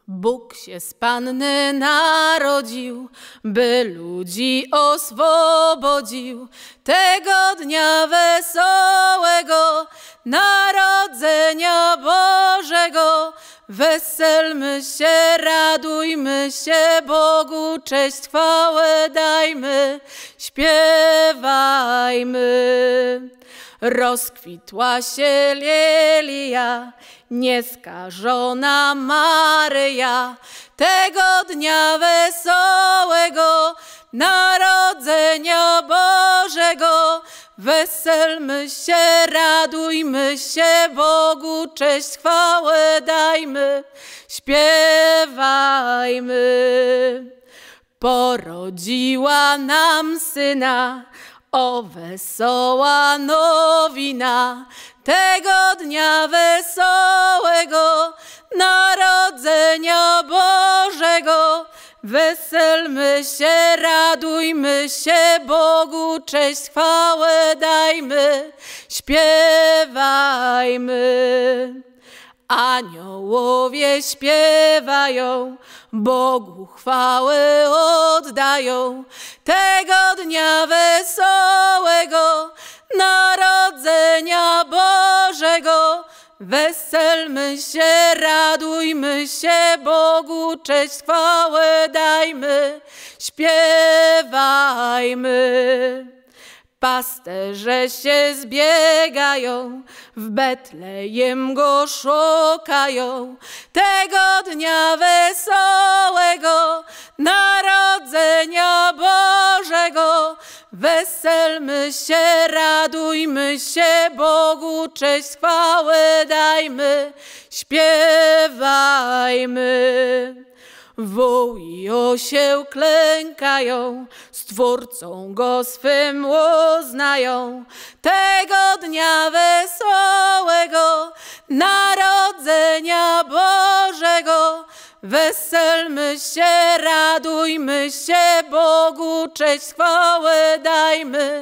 Bóg się z Panny narodził, by ludzi oswobodził. Tego dnia wesołego, Narodzenia Bożego, weselmy się, radujmy się, Bogu cześć, chwałę dajmy, śpiewajmy. Rozkwitła się lilia, nieskażona Maryja, tego dnia wesołego, Narodzenia Bożego. Weselmy się, radujmy się, Bogu cześć, chwałę dajmy, śpiewajmy. Porodziła nam syna, o wesoła nowina, tego dnia wesołego, Narodzenia Bożego. Weselmy się, radujmy się, Bogu cześć, chwałę dajmy, śpiewajmy. Aniołowie śpiewają, Bogu chwałę oddają, tego dnia wesołego, Narodzenia Bożego. Weselmy się, radujmy się, Bogu cześć, chwałę dajmy, śpiewajmy. Pasterze się zbiegają, w Betlejem go szukają, tego dnia wesołego, Narodzenia Bożego. Weselmy się, radujmy się, Bogu cześć, chwałę dajmy, śpiewajmy. Wół i osieł klękają, Stwórcą go swym uznają, tego dnia wesołego, Narodzenia Bożego. Weselmy się, radujmy się, Bogu cześć, chwałę dajmy,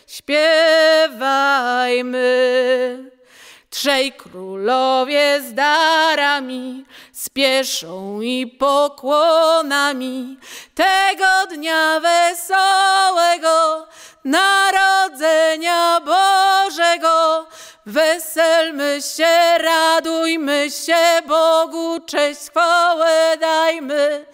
śpiewajmy. Trzej królowie z darami spieszą i pokłonami, tego dnia wesołego, Narodzenia Bożego. Weselmy się, radujmy się, Bogu cześć, chwałę dajmy,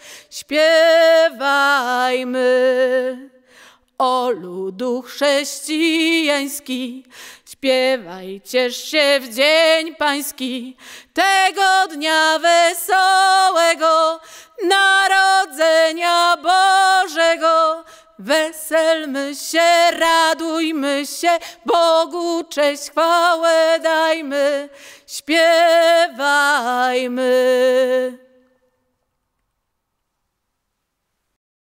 śpiewajmy. O ludu chrześcijański, śpiewaj, ciesz się w dzień pański, tego dnia wesołego, Narodzenia Bożego. Weselmy się, radujmy się, Bogu cześć, chwałę dajmy, śpiewajmy.